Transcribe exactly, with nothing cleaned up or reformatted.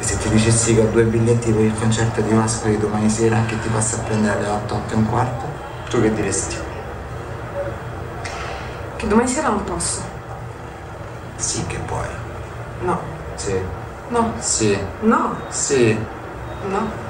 se ti dicessi che ho due biglietti per il concerto di Mascoli domani sera che ti passa a prendere alle otto, otto e un quarto, tu che diresti? Che domani sera non posso. Sì che puoi. No. Sì. No. Sì. No. Sì. No.